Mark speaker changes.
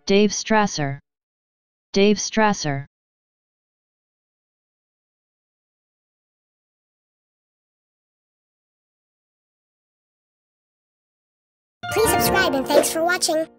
Speaker 1: Dave Strasser. Dave Strasser.
Speaker 2: Please subscribe and thanks for watching.